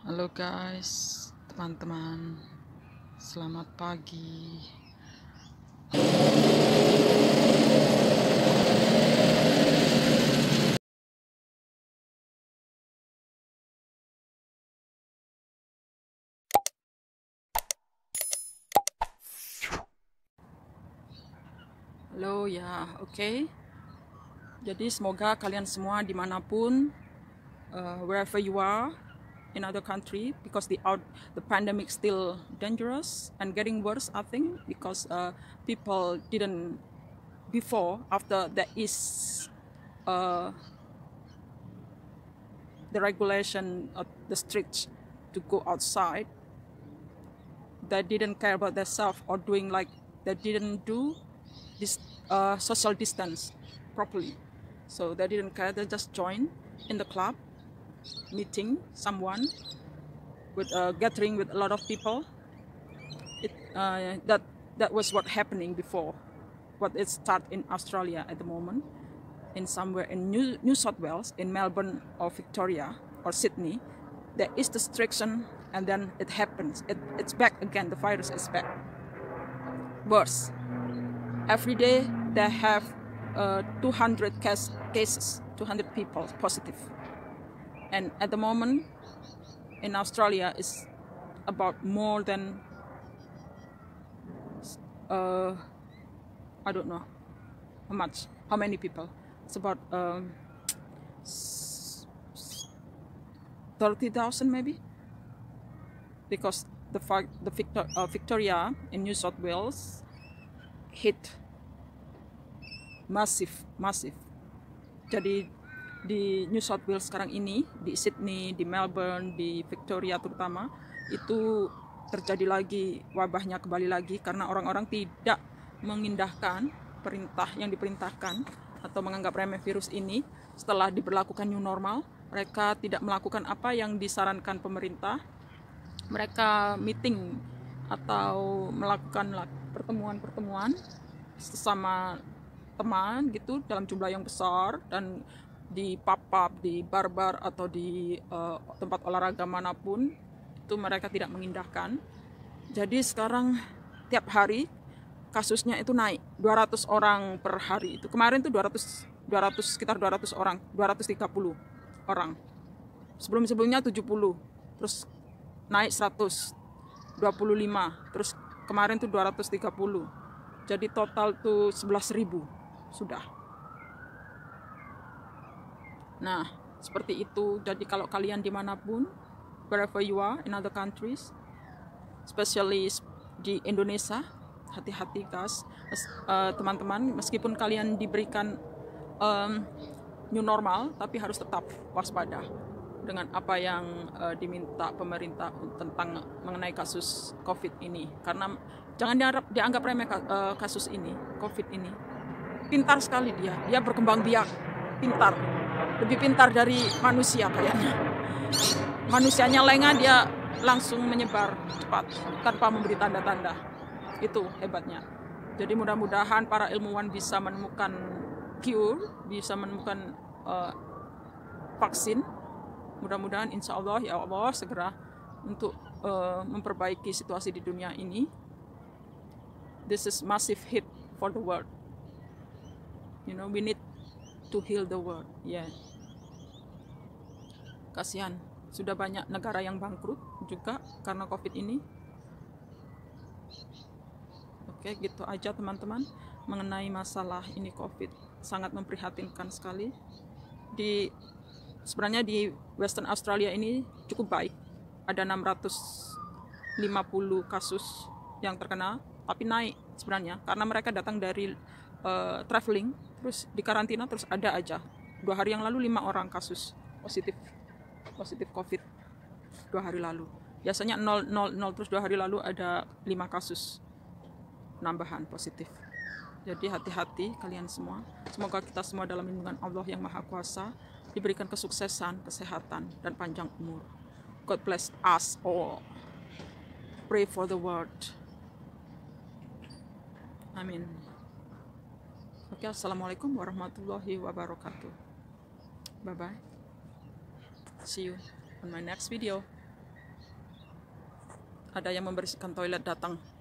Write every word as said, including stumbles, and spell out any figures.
Halo guys, teman-teman, selamat pagi. Halo ya, oke. Okay. Jadi semoga kalian semua dimanapun, uh, wherever you are in other country, because the out the pandemic still dangerous and getting worse, I think, because uh, people didn't before after there is uh, the regulation of the strict to go outside, they didn't care about themselves or doing like they didn't do this uh, social distance properly. So they didn't care, they just joined in the club meeting someone with a gathering with a lot of people. It, uh, that that was what happening before, what it start in Australia at the moment, in somewhere in New, New South Wales, in Melbourne or Victoria or Sydney. There is the restriction and then it happens. It, it's back again, the virus is back. Worse. Every day they have uh, two hundred case, cases, two hundred people positive. And at the moment in Australia is about more than, uh, I don't know how much, how many people. It's about um, thirty thousand maybe. Because the, the Victor, uh, Victoria in New South Wales hit massive, massive. Jadi di New South Wales sekarang ini, di Sydney, di Melbourne, di Victoria terutama, itu terjadi lagi wabahnya kembali lagi karena orang-orang tidak mengindahkan perintah yang diperintahkan atau menganggap remeh virus ini. Setelah diberlakukan new normal, mereka tidak melakukan apa yang disarankan pemerintah. Mereka meeting atau melakukan pertemuan-pertemuan sesama teman gitu dalam jumlah yang besar, dan di pub-pub, di bar-bar atau di uh, tempat olahraga manapun itu mereka tidak mengindahkan. Jadi sekarang tiap hari kasusnya itu naik dua ratus orang per hari. Itu kemarin tuh dua ratus dua ratus sekitar dua ratus orang, dua ratus tiga puluh orang. Sebelum-sebelumnya tujuh puluh. Terus naik seratus dua puluh lima. Terus kemarin tuh dua ratus tiga puluh. Jadi total tuh sebelas ribu sudah. Nah, seperti itu. Jadi kalau kalian dimanapun, wherever you are in other countries, especially di Indonesia, hati-hati guys, teman-teman. Uh, meskipun kalian diberikan um, new normal, tapi harus tetap waspada dengan apa yang uh, diminta pemerintah tentang mengenai kasus COVID ini. Karena jangan dianggap, dianggap remeh uh, kasus ini, COVID ini. Pintar sekali dia, dia berkembang biak, pintar. Lebih pintar dari manusia kayaknya. Manusianya lengah, dia langsung menyebar cepat tanpa memberi tanda-tanda. Itu hebatnya. Jadi mudah-mudahan para ilmuwan bisa menemukan cure, bisa menemukan uh, vaksin. Mudah-mudahan insya Allah ya Allah segera untuk uh, memperbaiki situasi di dunia ini. This is massive hit for the world. You know, we need to heal the world. Yeah. Kasihan, sudah banyak negara yang bangkrut juga karena COVID ini. Oke, gitu aja teman-teman mengenai masalah ini COVID. Sangat memprihatinkan sekali. Di sebenarnya di Western Australia ini cukup baik. Ada enam ratus lima puluh kasus yang terkena, tapi naik sebenarnya karena mereka datang dari uh, traveling, terus di karantina, terus ada aja. Dua hari yang lalu lima orang kasus positif positif COVID. Dua hari lalu. Biasanya nol, nol, nol, terus dua hari lalu ada lima kasus penambahan positif. Jadi hati-hati kalian semua. Semoga kita semua dalam lindungan Allah yang Maha Kuasa diberikan kesuksesan, kesehatan, dan panjang umur. God bless us all. Pray for the world. Amin. Oke, assalamualaikum warahmatullahi wabarakatuh. Bye bye. See you on my next video. ada yang membersihkan toilet datang